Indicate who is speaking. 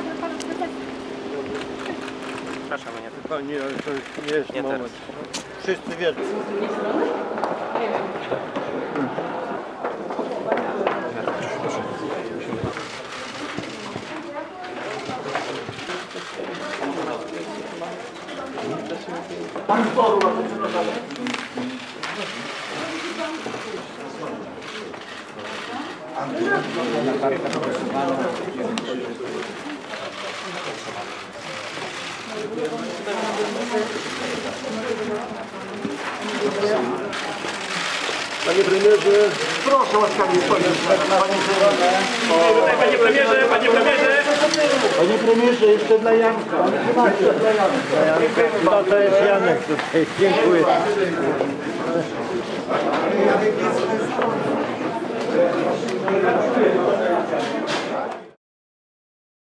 Speaker 1: Przepraszam, nie.
Speaker 2: Panie, ale to nie jest
Speaker 1: Nie
Speaker 2: moment.
Speaker 1: teraz.
Speaker 2: Wszyscy wiedzą. Panie premierze, proszę łaskawie spojrzeć.
Speaker 1: Panie premierze, panie premierze!
Speaker 2: Panie premierze, jeszcze dla Janka. Jeszcze dla Janka. To jest Janek tutaj. Dziękuję.